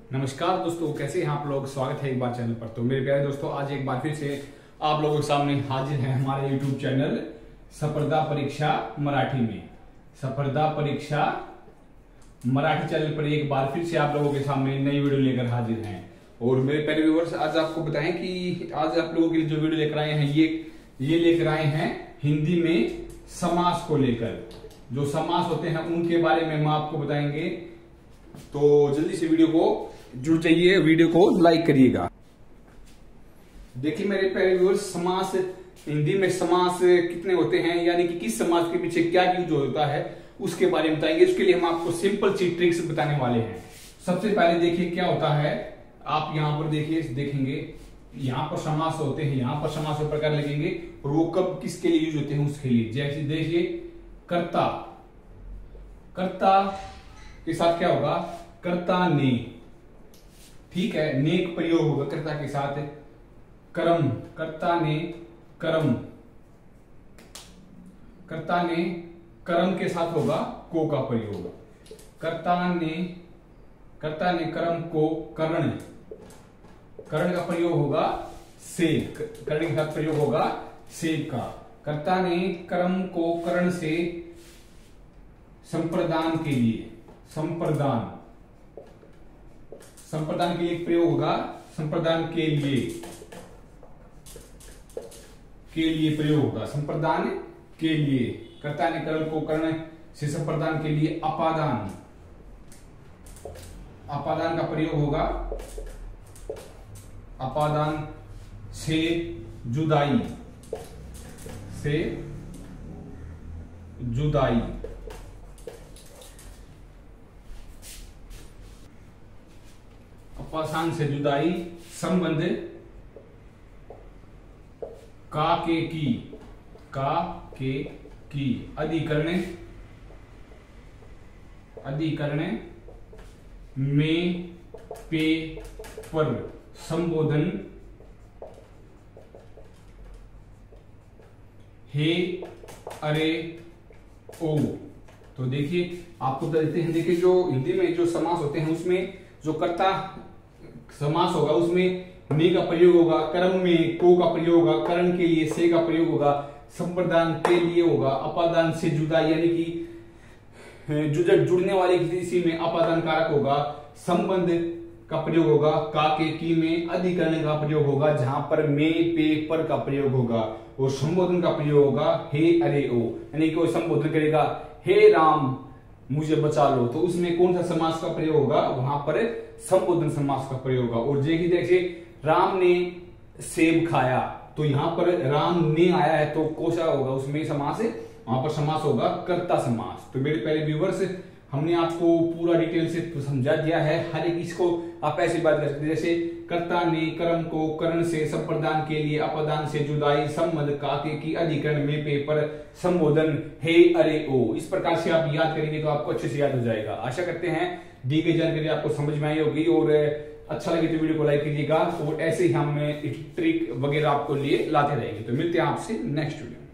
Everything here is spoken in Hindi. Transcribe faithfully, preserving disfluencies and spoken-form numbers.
नमस्कार दोस्तों, कैसे हैं आप लोग। स्वागत है एक बार चैनल पर। तो मेरे प्यारे दोस्तों, आज एक बार फिर से आप लोगों के सामने हाजिर है हमारे यूट्यूब चैनल स्पर्धा परीक्षा मराठी में। स्पर्धा परीक्षा मराठी चैनल पर एक बार फिर से आप लोगों के सामने नई वीडियो लेकर हाजिर हैं। और मेरे प्यारे व्यूअर्स, आज आपको बताएं कि आज आप लोगों के लिए जो वीडियो लेकर आए हैं ये ये लेकर आए हैं हिंदी में समास को लेकर। जो समास होते हैं उनके बारे में हम आपको बताएंगे। तो जल्दी से वीडियो को जुड़ जाइए, वीडियो को लाइक करिएगा। देखिए मेरे प्यारे व्यूअर्स, समास हिंदी में समास कितने होते हैं, यानी कि किस समास के पीछे क्या यूज होता है उसके बारे में बताएंगे। उसके लिए हम आपको सिंपल सी ट्रिक्स बताने वाले हैं। सबसे पहले देखिए क्या होता है। आप यहां पर देखिए देखेंगे यहां पर समास होते हैं, यहां पर समास के प्रकार लगेंगे और वो कब किसके लिए यूज होते हैं उसके लिए। जैसे देखिए कर्ता, कर्ता के साथ क्या होगा, कर्ता ने, ठीक है, ने का प्रयोग होगा कर्ता के साथ। कर्म, कर्ता ने कर्म, कर्ता ने कर्म के साथ होगा को का प्रयोग। कर्ता ने कर्ता ने कर्म को कर्ण, कर्ण का प्रयोग होगा से, कर्ण के साथ प्रयोग होगा से का। कर्ता ने कर्म को कर्ण से संप्रदान के लिए, संप्रदान संप्रदान के लिए प्रयोग होगा, संप्रदान के लिए के लिए प्रयोग होगा, संप्रदान के लिए। कर्ता ने कर्म को कर्ण से संप्रदान के लिए अपादान, अपादान का प्रयोग होगा, अपादान से जुदाई, से जुदाई। अपादान से जुदाई, संबंध का के की, का के की। अधिकरण, अधिकरण में पे पर संबोधन हे अरे ओ। तो देखिए आपको बता देते हैं, देखिए जो हिंदी में जो समास होते हैं उसमें जो कर्ता समास होगा उसमें ने का प्रयोग होगा, कर्म में को का प्रयोग होगा, कर्ण के लिए से का प्रयोग होगा, संप्रदान के लिए होगा, अपादान से जुदा यानी कि जुड़ जुड़ने वाले किसी में अपादान कारक होगा, संबंध का प्रयोग होगा, का के की में अधिकरण का प्रयोग होगा जहां पर में पे पर का प्रयोग होगा, और संबोधन का प्रयोग होगा हे अरे ओ, यानी कि वो संबोधन करेगा हे राम मुझे बचा लो, तो उसमें कौन सा समास का प्रयोग होगा, वहां पर संबोधन समास का प्रयोग होगा। और देखिए देखिए राम ने सेब खाया, तो यहां पर राम ने आया है तो कौन सा होगा उसमें समास है, वहां पर समास होगा कर्ता समास। तो मेरे पहले व्यूवर्स, हमने आपको पूरा डिटेल से समझा दिया है। हर एक इसको आप ऐसी बात कर सकते हैं जैसे कर्ता ने कर्म को कर्ण से संप्रदान के लिए अपादान से जुदाई, संबंध काके की, अधिकरण में पे पर संबोधन हे अरे ओ। इस प्रकार से आप याद करेंगे तो आपको अच्छे से याद हो जाएगा। आशा करते हैं दी गई जानकारी आपको समझ में आई होगी, और अच्छा लगे तो वीडियो को लाइक कीजिएगा। और ऐसे ही हम ट्रिक वगैरह आपको लिए लाते रहेंगे। तो मिलते हैं आपसे नेक्स्ट वीडियो।